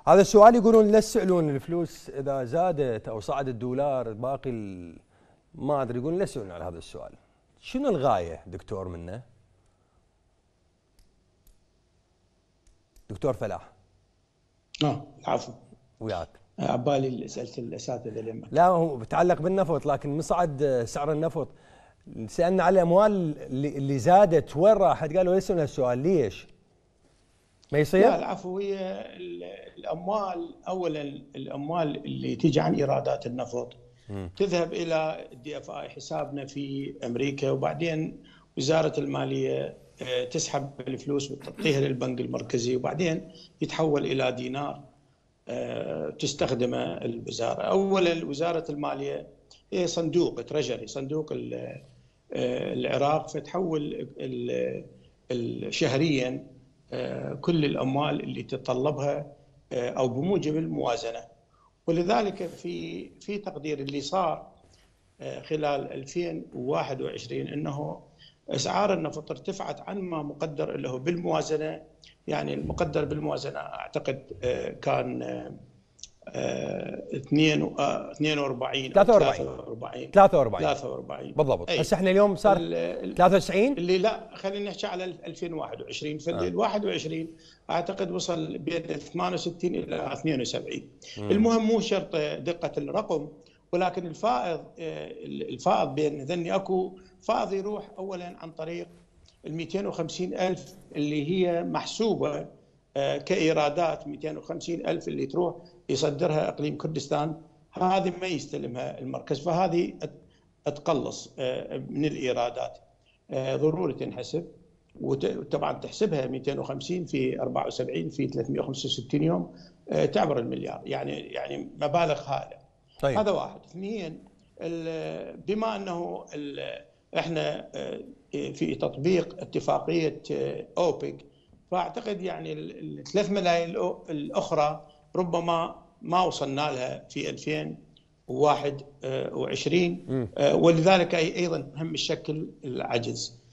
هذا السؤال يقولون لا تسألون الفلوس إذا زادت أو صعد الدولار باقي ما أدري، يقولون لا تسألون على هذا السؤال. شنو الغاية دكتور منه؟ دكتور فلاح. العفو. وياك. عبالي سألت الأساتذة لما. لا هو بتعلق بالنفط، لكن من صعد سعر النفط سألنا على الأموال اللي زادت وين راحت؟ قالوا يسألون السؤال ليش؟ ما يصير؟ لا العفو، هي الأموال أولا الأموال اللي تيجي عن إيرادات النفط تذهب إلى الدي اف اي حسابنا في أمريكا، وبعدين وزارة المالية تسحب الفلوس وتعطيها للبنك المركزي، وبعدين يتحول إلى دينار تستخدمه الوزارة. أولا وزارة المالية هي صندوق تريجري، صندوق العراق، فتحول شهريا كل الأموال اللي تتطلبها أو بموجب الموازنة. ولذلك في تقدير اللي صار خلال 2021 أنه أسعار النفط ارتفعت عن ما مقدر اللي هو بالموازنة. يعني المقدر بالموازنة أعتقد كان 42 43 بالضبط. هسه احنا اليوم صار 93 اللي لا خلينا نحكي على 2021. فال 21 اعتقد وصل بين 68 الى 72. المهم مو شرط دقة الرقم، ولكن الفائض بين ذني اكو فائض يروح اولا عن طريق ال 250,000 اللي هي محسوبة كإيرادات، 250,000 اللي تروح يصدرها إقليم كردستان، هذه ما يستلمها المركز، فهذه تقلص من الإيرادات. ضروري تنحسب، وطبعا تحسبها 250 في 74 في 365 يوم تعبر المليار، يعني مبالغ هائلة. طيب. هذا واحد. اثنين، بما أنه احنا في تطبيق اتفاقية أوبك، فأعتقد يعني ال3 ملايين الأخرى ربما ما وصلنا لها في 2021، ولذلك أيضا هم الشكل العجز.